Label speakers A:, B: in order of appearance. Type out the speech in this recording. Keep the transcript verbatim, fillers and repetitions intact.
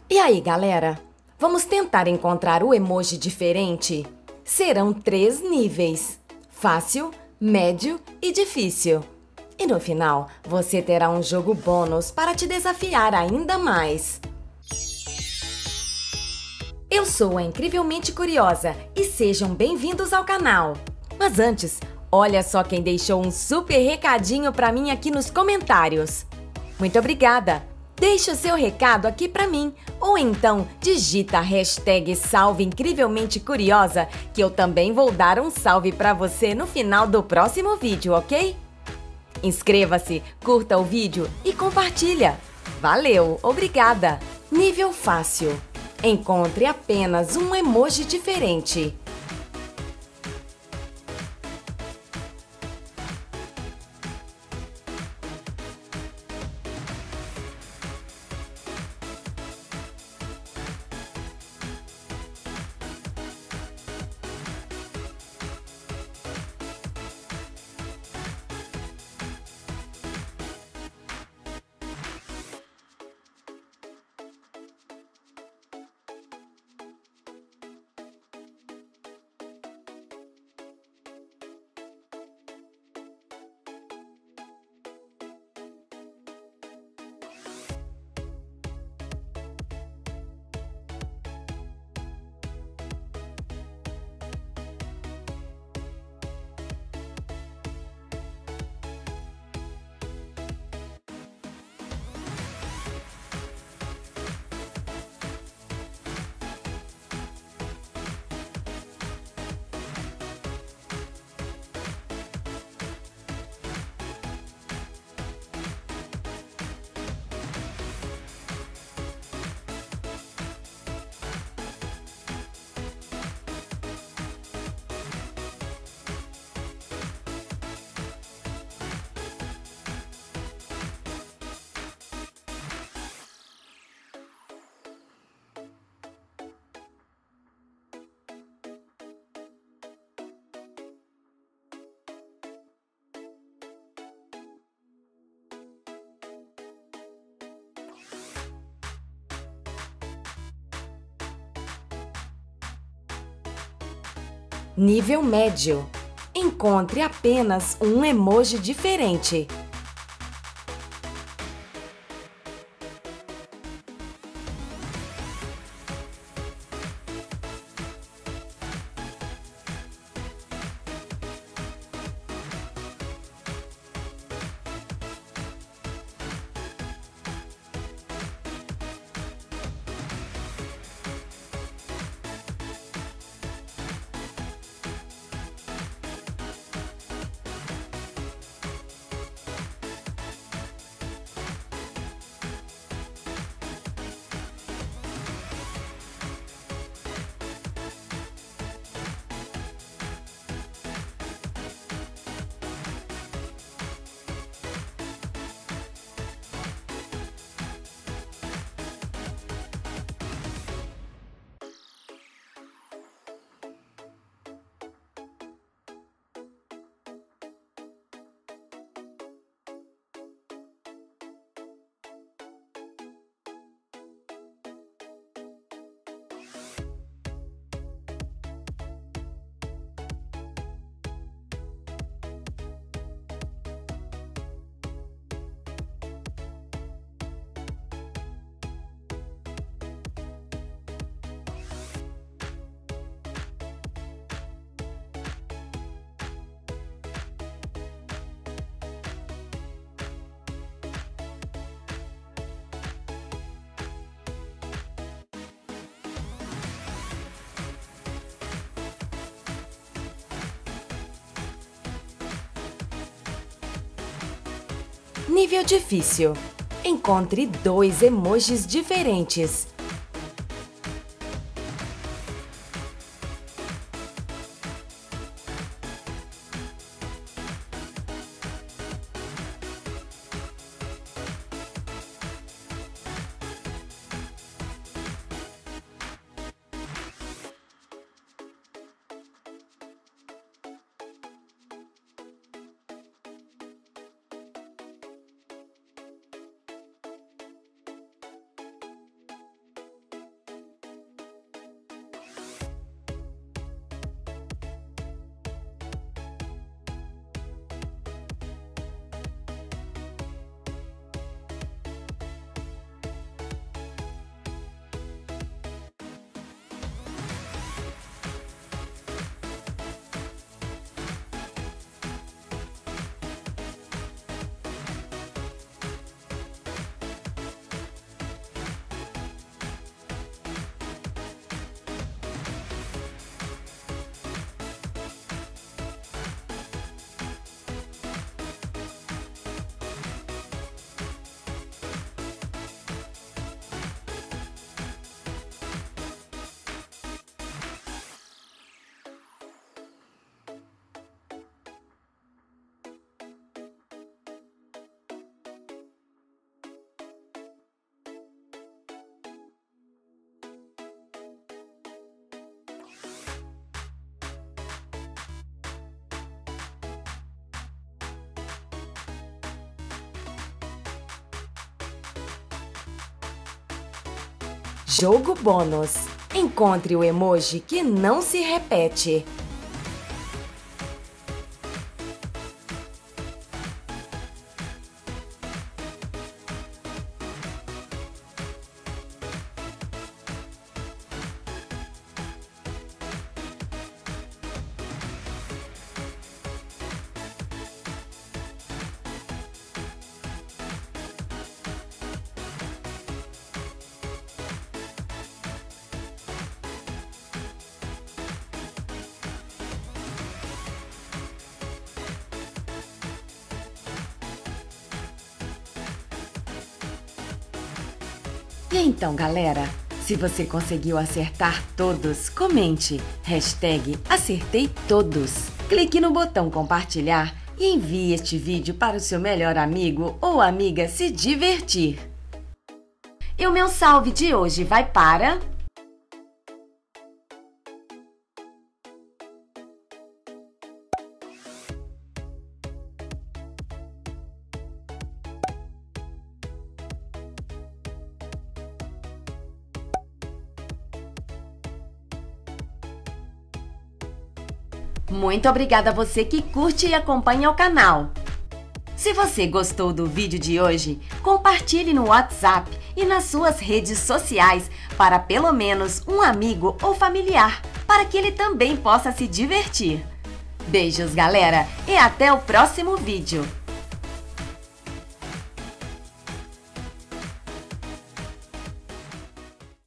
A: E aí, galera? Vamos tentar encontrar o emoji diferente? Serão três níveis: fácil, médio e difícil. E no final, você terá um jogo bônus para te desafiar ainda mais. Eu sou a Incrivelmente Curiosa e sejam bem-vindos ao canal. Mas antes, olha só quem deixou um super recadinho para mim aqui nos comentários. Muito obrigada! Deixe o seu recado aqui para mim, ou então digita a hashtag Salve Incrivelmente Curiosa, que eu também vou dar um salve para você no final do próximo vídeo, ok? Inscreva-se, curta o vídeo e compartilha. Valeu, obrigada! Nível fácil. Encontre apenas um emoji diferente. Nível médio. Encontre apenas um emoji diferente. Nível difícil. Encontre dois emojis diferentes. Jogo bônus. Encontre o emoji que não se repete. E então, galera, se você conseguiu acertar todos, comente hashtag acertei todos. Clique no botão compartilhar e envie este vídeo para o seu melhor amigo ou amiga se divertir. E o meu salve de hoje vai para... Muito obrigada a você que curte e acompanha o canal. Se você gostou do vídeo de hoje, compartilhe no WhatsApp e nas suas redes sociais para pelo menos um amigo ou familiar, para que ele também possa se divertir. Beijos, galera, e até o próximo vídeo!